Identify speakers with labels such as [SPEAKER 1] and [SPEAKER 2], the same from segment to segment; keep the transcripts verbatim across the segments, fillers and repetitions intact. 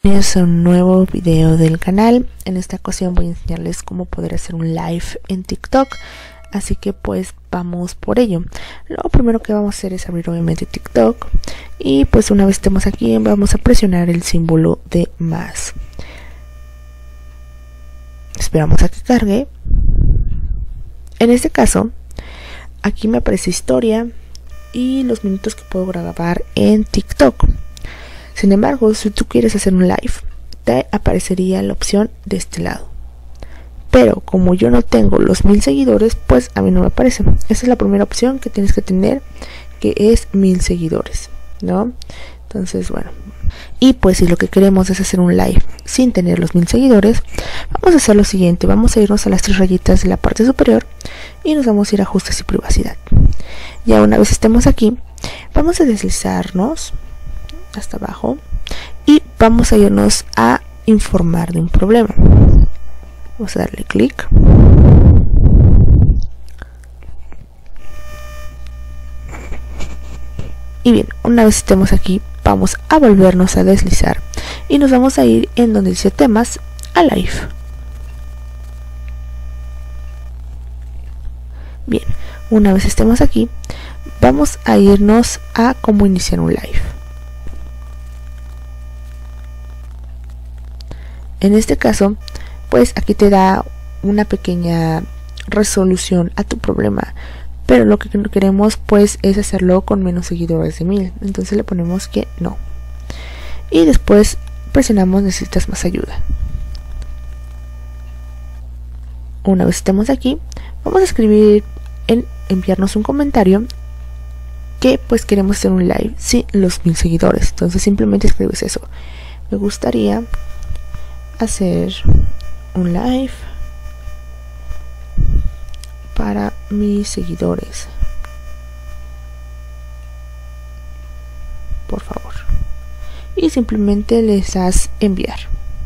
[SPEAKER 1] Es un nuevo video del canal. En esta ocasión voy a enseñarles cómo poder hacer un live en TikTok, así que pues vamos por ello. Lo primero que vamos a hacer es abrir obviamente TikTok y pues una vez estemos aquí vamos a presionar el símbolo de más. Esperamos a que cargue. En este caso aquí me aparece historia y los minutos que puedo grabar en TikTok. Sin embargo, si tú quieres hacer un live, te aparecería la opción de este lado. Pero como yo no tengo los mil seguidores, pues a mí no me aparece. Esa es la primera opción que tienes que tener, que es mil seguidores, ¿no? Entonces, bueno. Y pues si lo que queremos es hacer un live sin tener los mil seguidores, vamos a hacer lo siguiente. Vamos a irnos a las tres rayitas de la parte superior y nos vamos a ir a ajustes y privacidad. Ya una vez estemos aquí, vamos a deslizarnos hasta abajo y vamos a irnos a informar de un problema. Vamos a darle clic y bien, una vez estemos aquí vamos a volvernos a deslizar y nos vamos a ir en donde dice temas a live. Bien, una vez estemos aquí vamos a irnos a cómo iniciar un live. En este caso, pues aquí te da una pequeña resolución a tu problema, pero lo que queremos pues es hacerlo con menos seguidores de mil, entonces le ponemos que no. Y después presionamos necesitas más ayuda. Una vez estemos aquí, vamos a escribir en enviarnos un comentario que pues queremos hacer un live sin los mil seguidores, entonces simplemente escribes eso. Me gustaría hacer un live para mis seguidores, por favor, y simplemente les das enviar.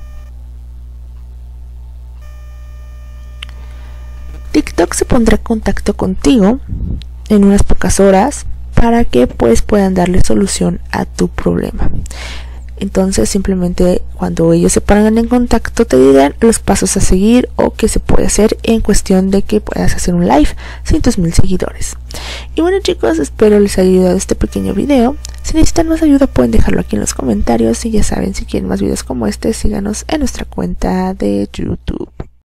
[SPEAKER 1] TikTok se pondrá en contacto contigo en unas pocas horas para que pues puedan darle solución a tu problema. Entonces simplemente cuando ellos se pongan en contacto te dirán los pasos a seguir o qué se puede hacer en cuestión de que puedas hacer un live sin tus mil seguidores. Y bueno chicos, espero les haya ayudado este pequeño video. Si necesitan más ayuda pueden dejarlo aquí en los comentarios y ya saben, si quieren más videos como este síganos en nuestra cuenta de YouTube.